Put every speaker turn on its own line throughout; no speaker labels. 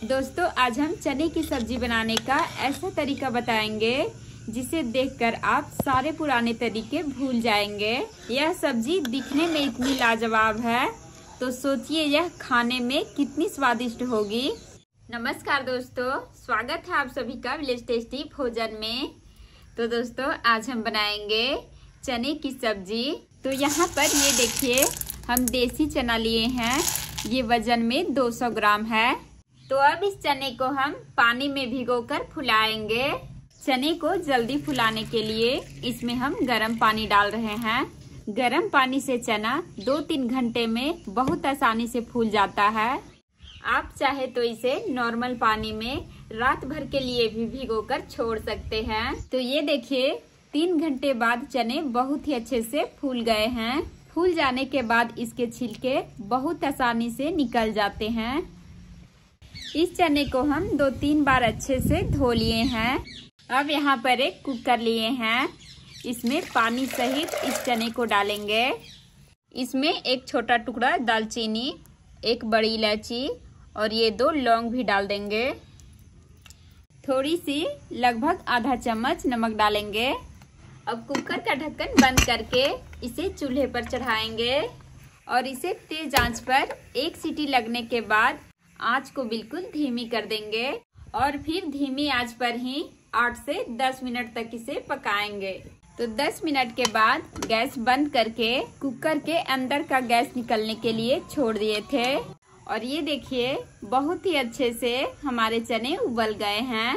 दोस्तों आज हम चने की सब्जी बनाने का ऐसा तरीका बताएंगे जिसे देखकर आप सारे पुराने तरीके भूल जाएंगे। यह सब्जी दिखने में इतनी लाजवाब है तो सोचिए यह खाने में कितनी स्वादिष्ट होगी। नमस्कार दोस्तों, स्वागत है आप सभी का विलेज टेस्टी भोजन में। तो दोस्तों आज हम बनाएंगे चने की सब्जी। तो यहाँ पर ये देखिए हम देसी चना लिए हैं, ये वजन में 200 ग्राम है। तो अब इस चने को हम पानी में भिगोकर फुलाएंगे। चने को जल्दी फुलाने के लिए इसमें हम गर्म पानी डाल रहे हैं। गर्म पानी से चना 2-3 घंटे में बहुत आसानी से फूल जाता है। आप चाहे तो इसे नॉर्मल पानी में रात भर के लिए भी भिगोकर छोड़ सकते हैं। तो ये देखिए 3 घंटे बाद चने बहुत ही अच्छे से फूल गए हैं। फूल जाने के बाद इसके छिलके बहुत आसानी से निकल जाते हैं। इस चने को हम 2-3 बार अच्छे से धो लिए हैं। अब यहाँ पर एक कुकर लिए हैं, इसमें पानी सहित इस चने को डालेंगे। इसमें एक छोटा टुकड़ा दालचीनी, एक बड़ी इलायची और ये 2 लौंग भी डाल देंगे। थोड़ी सी लगभग आधा चम्मच नमक डालेंगे। अब कुकर का ढक्कन बंद करके इसे चूल्हे पर चढ़ाएंगे और इसे तेज आंच पर 1 सीटी लगने के बाद आंच को बिल्कुल धीमी कर देंगे और फिर धीमी आंच पर ही 8 से 10 मिनट तक इसे पकाएंगे। तो 10 मिनट के बाद गैस बंद करके कुकर के अंदर का गैस निकलने के लिए छोड़ दिए थे और ये देखिए बहुत ही अच्छे से हमारे चने उबल गए हैं।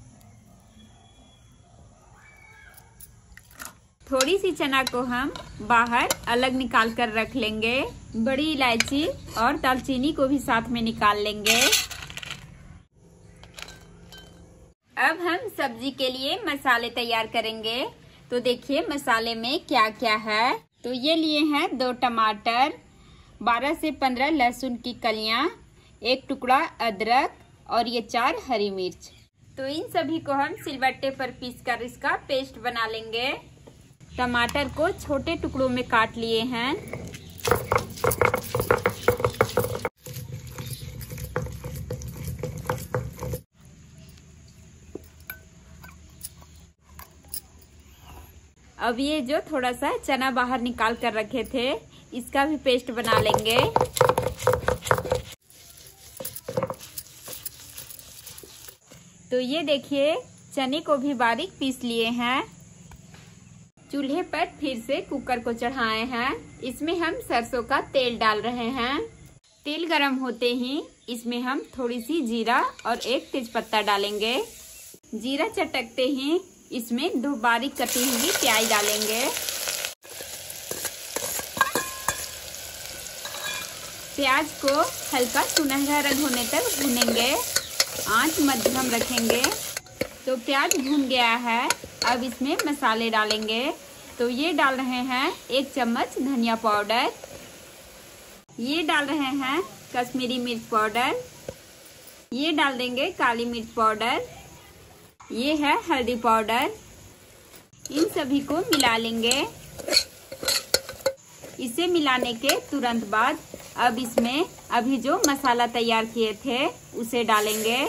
थोड़ी सी चना को हम बाहर अलग निकाल कर रख लेंगे। बड़ी इलायची और दालचीनी को भी साथ में निकाल लेंगे। अब हम सब्जी के लिए मसाले तैयार करेंगे। तो देखिए मसाले में क्या क्या है। तो ये लिए हैं 2 टमाटर, 12 से 15 लहसुन की कलियां, 1 टुकड़ा अदरक और ये 4 हरी मिर्च। तो इन सभी को हम सिलबट्टे पर पीसकर इसका पेस्ट बना लेंगे। टमाटर को छोटे टुकड़ों में काट लिए हैं। अब ये जो थोड़ा सा चना बाहर निकाल कर रखे थे इसका भी पेस्ट बना लेंगे। तो ये देखिए चने को भी बारीक पीस लिए हैं। चूल्हे पर फिर से कुकर को चढ़ाए हैं। इसमें हम सरसों का तेल डाल रहे हैं। तेल गरम होते ही इसमें हम थोड़ी सी जीरा और 1 तेजपत्ता डालेंगे। जीरा चटकते ही इसमें 2 बारीक कटी हुई प्याज डालेंगे। प्याज को हल्का सुनहरा रंग होने तक भूनेंगे। आंच मध्यम रखेंगे। तो प्याज भून गया है। अब इसमें मसाले डालेंगे। तो ये डाल रहे हैं 1 चम्मच धनिया पाउडर, ये डाल रहे हैं कश्मीरी मिर्च पाउडर, ये डाल देंगे काली मिर्च पाउडर, ये है हल्दी पाउडर। इन सभी को मिला लेंगे। इसे मिलाने के तुरंत बाद अब इसमें अभी जो मसाला तैयार किए थे उसे डालेंगे।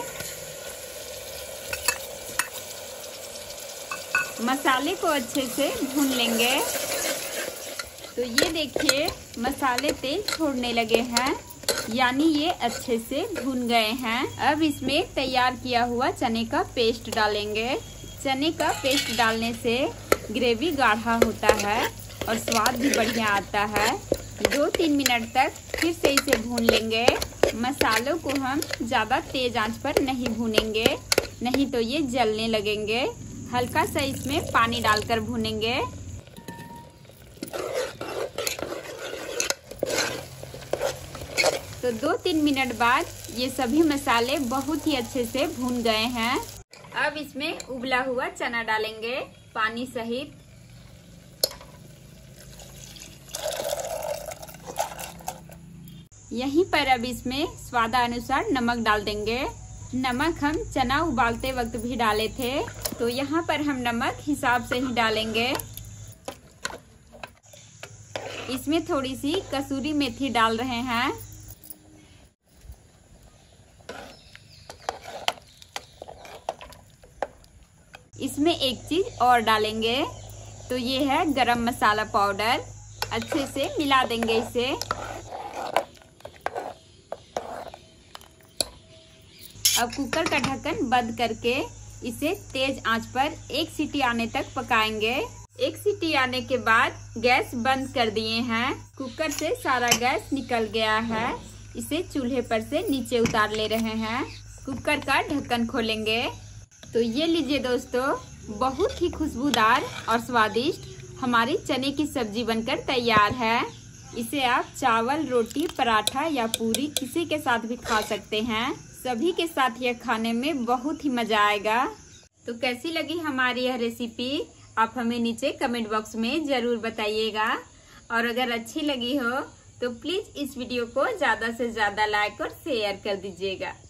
मसाले को अच्छे से भून लेंगे। तो ये देखिए मसाले तेल छोड़ने लगे हैं, यानी ये अच्छे से भून गए हैं। अब इसमें तैयार किया हुआ चने का पेस्ट डालेंगे। चने का पेस्ट डालने से ग्रेवी गाढ़ा होता है और स्वाद भी बढ़िया आता है। 2-3 मिनट तक फिर से इसे भून लेंगे। मसालों को हम ज़्यादा तेज आंच पर नहीं भूनेंगे, नहीं तो ये जलने लगेंगे। हल्का सा इसमें पानी डालकर भूनेंगे। तो 2-3 मिनट बाद ये सभी मसाले बहुत ही अच्छे से भून गए हैं। अब इसमें उबला हुआ चना डालेंगे पानी सहित। यहीं पर अब इसमें स्वादानुसार नमक डाल देंगे। नमक हम चना उबालते वक्त भी डाले थे, तो यहाँ पर हम नमक हिसाब से ही डालेंगे। इसमें थोड़ी सी कसूरी मेथी डाल रहे हैं। इसमें एक चीज और डालेंगे, तो ये है गरम मसाला पाउडर। अच्छे से मिला देंगे इसे। अब कुकर का ढक्कन बंद करके इसे तेज आंच पर 1 सीटी आने तक पकाएंगे। 1 सीटी आने के बाद गैस बंद कर दिए हैं। कुकर से सारा गैस निकल गया है। इसे चूल्हे पर से नीचे उतार ले रहे हैं। कुकर का ढक्कन खोलेंगे तो ये लीजिए दोस्तों, बहुत ही खुशबूदार और स्वादिष्ट हमारी चने की सब्जी बनकर तैयार है। इसे आप चावल, रोटी, पराठा या पूरी किसी के साथ भी खा सकते हैं। सभी के साथ यह खाने में बहुत ही मजा आएगा। तो कैसी लगी हमारी यह रेसिपी आप हमें नीचे कमेंट बॉक्स में जरूर बताइएगा। और अगर अच्छी लगी हो तो प्लीज इस वीडियो को ज्यादा से ज्यादा लाइक और शेयर कर दीजिएगा।